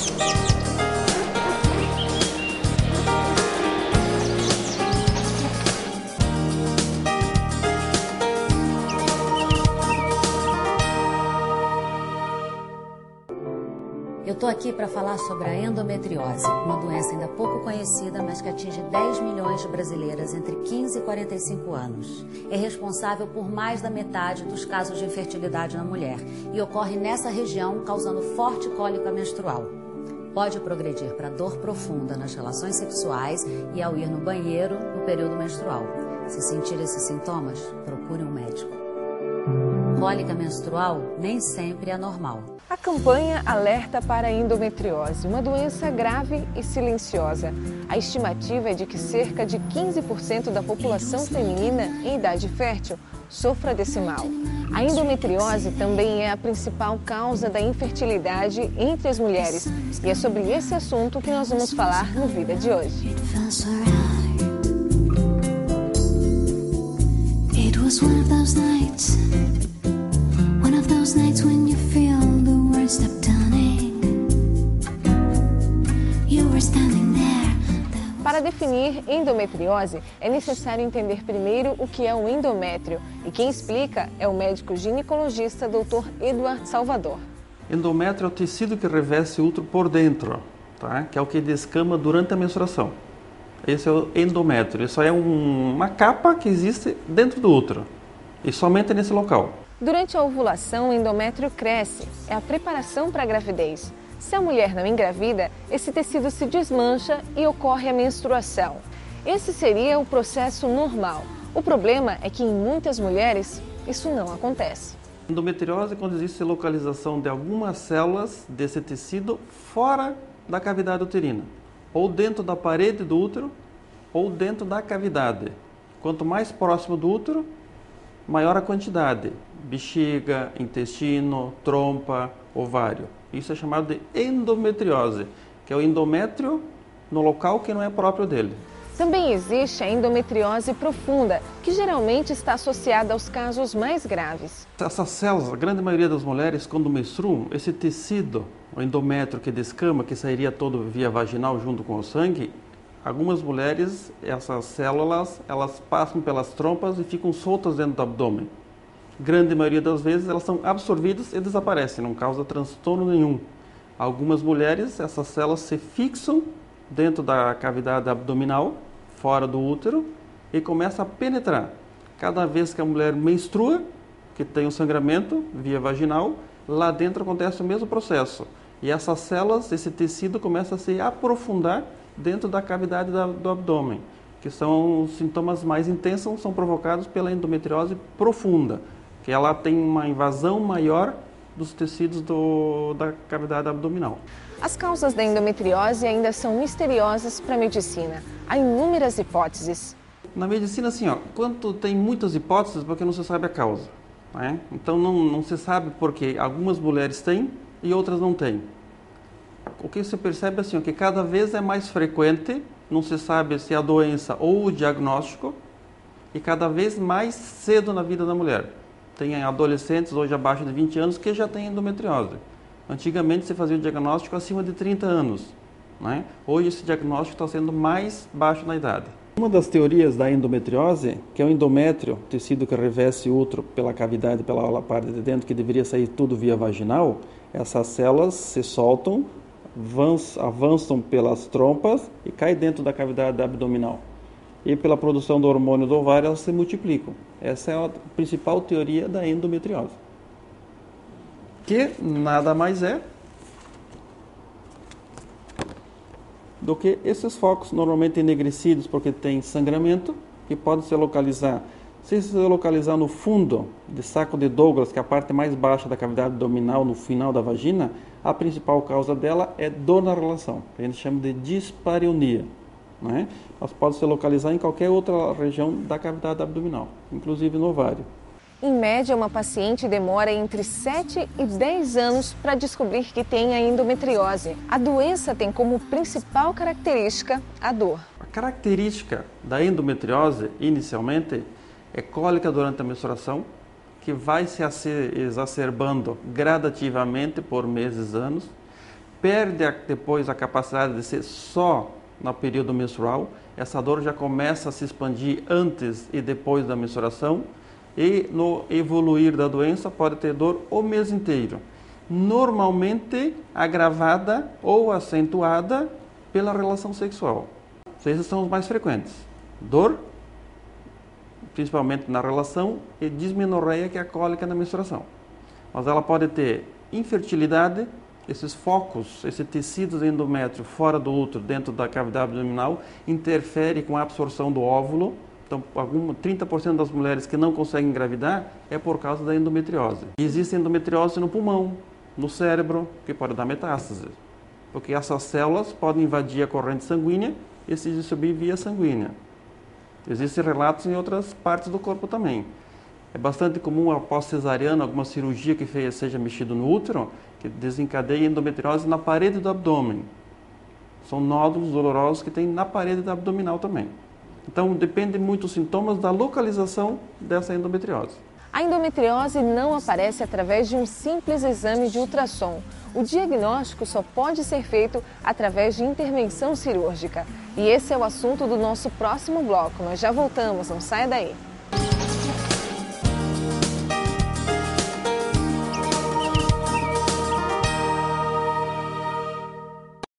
Eu estou aqui para falar sobre a endometriose, uma doença ainda pouco conhecida, mas que atinge 10 milhões de brasileiras entre 15 e 45 anos. É responsável por mais da metade dos casos de infertilidade na mulher e ocorre nessa região, causando forte cólica menstrual. Pode progredir para dor profunda nas relações sexuais e ao ir no banheiro no período menstrual. Se sentir esses sintomas, procure um médico. Cólica menstrual nem sempre é normal. A campanha alerta para a endometriose, uma doença grave e silenciosa. A estimativa é de que cerca de 15% da população feminina em idade fértil sofra desse mal. A endometriose também é a principal causa da infertilidade entre as mulheres. E é sobre esse assunto que nós vamos falar no Vida de hoje. It was one of those nights when you feel the world stop turning. You were standing there. Para definir endometriose, é necessário entender primeiro o que é o endométrio. E quem explica é o médico ginecologista Dr. Eduardo Salvador. Endométrio é o tecido que reveste o útero por dentro, tá? Que é o que descama durante a menstruação. Esse é o endométrio. Isso é uma capa que existe dentro do útero e somente nesse local. Durante a ovulação, o endométrio cresce. É a preparação para a gravidez. Se a mulher não engravida, esse tecido se desmancha e ocorre a menstruação. Esse seria o processo normal. O problema é que em muitas mulheres isso não acontece. Endometriose é quando existe localização de algumas células desse tecido fora da cavidade uterina, ou dentro da parede do útero, ou dentro da cavidade. Quanto mais próximo do útero, maior a quantidade. Bexiga, intestino, trompa, ovário. Isso é chamado de endometriose, que é o endométrio no local que não é próprio dele. Também existe a endometriose profunda, que geralmente está associada aos casos mais graves. Essas células, a grande maioria das mulheres, quando menstruam, esse tecido, o endométrio que descama, que sairia todo via vaginal junto com o sangue, algumas mulheres, essas células, elas passam pelas trompas e ficam soltas dentro do abdômen. Grande maioria das vezes elas são absorvidas e desaparecem, não causa transtorno nenhum. Algumas mulheres, essas células se fixam dentro da cavidade abdominal, fora do útero, e começam a penetrar. Cada vez que a mulher menstrua, que tem um sangramento via vaginal, lá dentro acontece o mesmo processo. E essas células, esse tecido começa a se aprofundar dentro da cavidade do abdômen, que são os sintomas mais intensos, são provocados pela endometriose profunda, que ela tem uma invasão maior dos tecidos da cavidade abdominal. As causas da endometriose ainda são misteriosas para a medicina. Há inúmeras hipóteses. Na medicina, assim, quanto tem muitas hipóteses, porque não se sabe a causa, né? Então não se sabe porque algumas mulheres têm e outras não têm. O que se percebe assim, que cada vez é mais frequente, não se sabe se é a doença ou o diagnóstico, e cada vez mais cedo na vida da mulher. Tem adolescentes hoje abaixo de 20 anos que já têm endometriose. Antigamente se fazia o diagnóstico acima de 30 anos, né? Hoje esse diagnóstico está sendo mais baixo na idade. Uma das teorias da endometriose, que é o endométrio, tecido que reveste o útero pela cavidade, pela parte de dentro, que deveria sair tudo via vaginal, essas células se soltam, avançam pelas trompas e caem dentro da cavidade abdominal. E pela produção do hormônio do ovário, elas se multiplicam. Essa é a principal teoria da endometriose. Que nada mais é do que esses focos normalmente enegrecidos, porque tem sangramento, que pode se localizar. Se localizar no fundo de saco de Douglas, que é a parte mais baixa da cavidade abdominal, no final da vagina, a principal causa dela é dor na relação, que a gente chama de dispareunia, né? Mas pode se localizar em qualquer outra região da cavidade abdominal, inclusive no ovário. Em média, uma paciente demora entre 7 e 10 anos para descobrir que tem a endometriose. A doença tem como principal característica a dor. A característica da endometriose, inicialmente, é cólica durante a menstruação, que vai se exacerbando gradativamente por meses, anos. perde depois a capacidade de ser só no período menstrual. Essa dor já começa a se expandir antes e depois da menstruação, e no evoluir da doença pode ter dor o mês inteiro, normalmente agravada ou acentuada pela relação sexual. Esses são os mais frequentes: dor, principalmente na relação, e dismenorreia, que é a cólica na menstruação. Mas ela pode ter infertilidade, esses focos, esses tecidos endométrio fora do útero, dentro da cavidade abdominal, interfere com a absorção do óvulo. Então, 30% das mulheres que não conseguem engravidar é por causa da endometriose. E existe endometriose no pulmão, no cérebro, que pode dar metástase, porque essas células podem invadir a corrente sanguínea e se distribuir via sanguínea. Existem relatos em outras partes do corpo também. É bastante comum, após cesariana, alguma cirurgia que seja mexido no útero, que desencadeia endometriose na parede do abdômen. São nódulos dolorosos que tem na parede da abdominal também. Então, depende muito dos sintomas da localização dessa endometriose. A endometriose não aparece através de um simples exame de ultrassom. O diagnóstico só pode ser feito através de intervenção cirúrgica. E esse é o assunto do nosso próximo bloco. Nós já voltamos, não saia daí.